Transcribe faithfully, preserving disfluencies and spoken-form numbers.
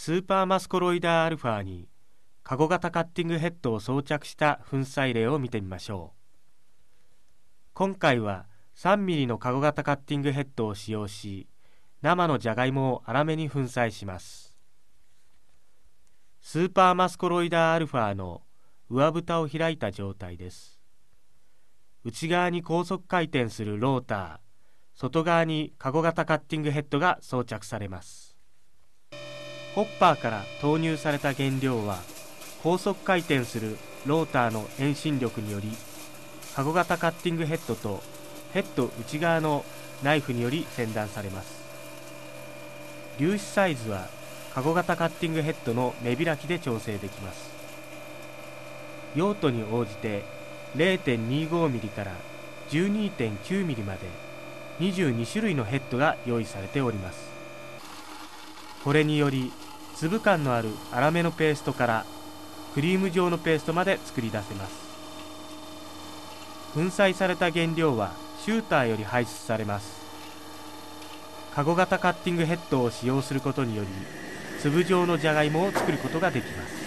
スーパーマスコロイダーアルファにカゴ型カッティングヘッドを装着した粉砕例を見てみましょう。今回はさんミリのカゴ型カッティングヘッドを使用し、生のじゃがいもを粗めに粉砕します。スーパーマスコロイダーアルファの上蓋を開いた状態です。内側に高速回転するローター、外側にカゴ型カッティングヘッドが装着されます。ホッパーから投入された原料は高速回転するローターの遠心力によりカゴ型カッティングヘッドとヘッド内側のナイフにより切断されます。粒子サイズはカゴ型カッティングヘッドの目開きで調整できます。用途に応じて れいてんにじゅうごミリ から じゅうにてんきゅうミリ までにじゅうに種類のヘッドが用意されております。これにより粒感のある粗めのペーストからクリーム状のペーストまで作り出せます。粉砕された原料はシューターより排出されます。カゴ型カッティングヘッドを使用することにより粒状のじゃがいもを作ることができます。